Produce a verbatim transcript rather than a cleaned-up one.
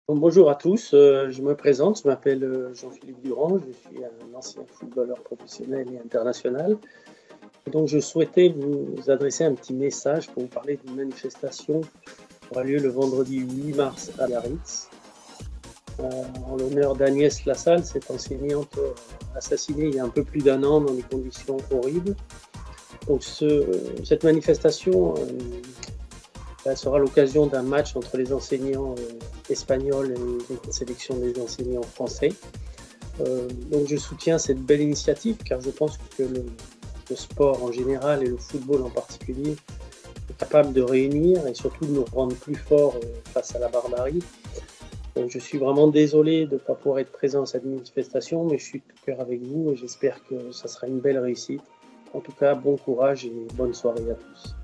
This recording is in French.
Donc, bonjour à tous, euh, je me présente, je m'appelle euh, Jean-Philippe Durand, je suis un ancien footballeur professionnel et international. Et donc je souhaitais vous adresser un petit message pour vous parler d'une manifestation qui aura lieu le vendredi huit mars à Biarritz, euh, en l'honneur d'Agnès Lassalle, cette enseignante euh, assassinée il y a un peu plus d'un an dans des conditions horribles. Donc ce, cette manifestation euh, ça sera l'occasion d'un match entre les enseignants euh, espagnols et la sélection des enseignants français. Euh, donc je soutiens cette belle initiative car je pense que le, le sport en général et le football en particulier est capable de réunir et surtout de nous rendre plus forts euh, face à la barbarie. Donc je suis vraiment désolé de ne pas pouvoir être présent à cette manifestation, mais je suis de tout cœur avec vous et j'espère que ça sera une belle réussite. En tout cas, bon courage et bonne soirée à tous.